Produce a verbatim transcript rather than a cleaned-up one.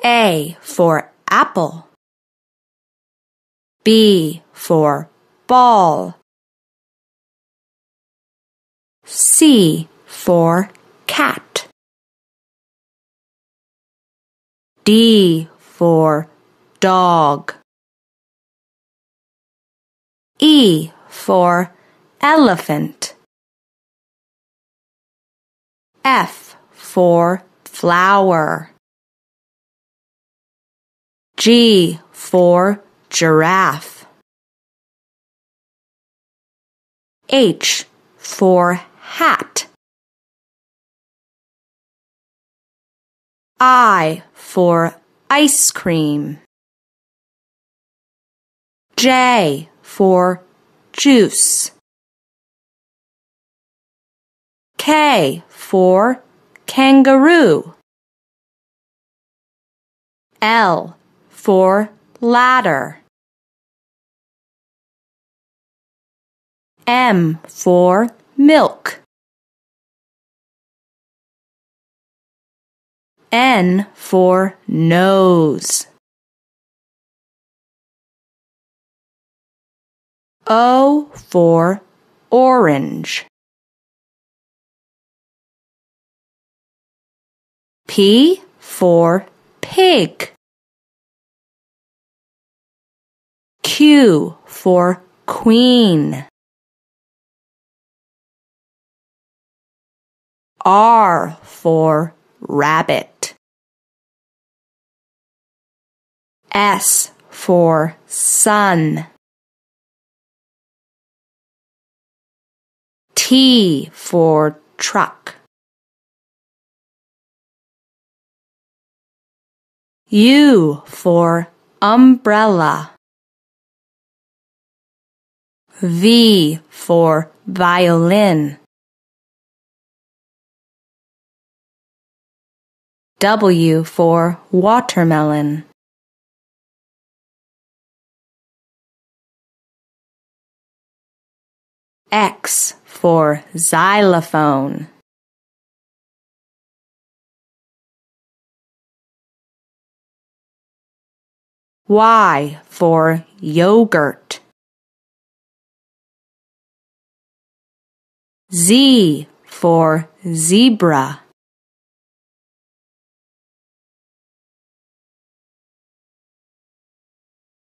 A for apple. B for ball. C for cat. D for dog. E for elephant. F for flower. G for giraffe. H for hat. I for ice cream. J for juice. K for kangaroo. L for ladder. M for milk. N for nose. O for orange. P for pig. Q for queen. R for rabbit. S for sun. T for truck. U for umbrella. V for violin. W for watermelon. X for xylophone. Y for yogurt. Z for zebra.